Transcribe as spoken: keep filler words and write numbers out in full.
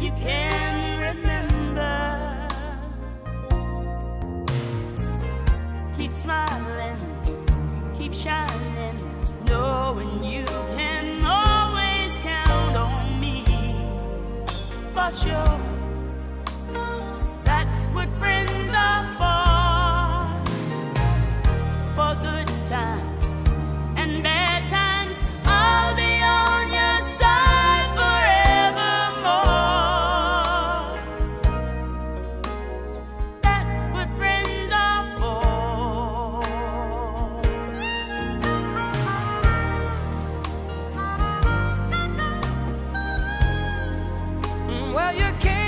you can remember. Keep smiling, keep shining, knowing you can always count on me. For sure, that's what friends are for. For good times and bad times, I'll be on your side forevermore. That's what friends are for. Well, you can't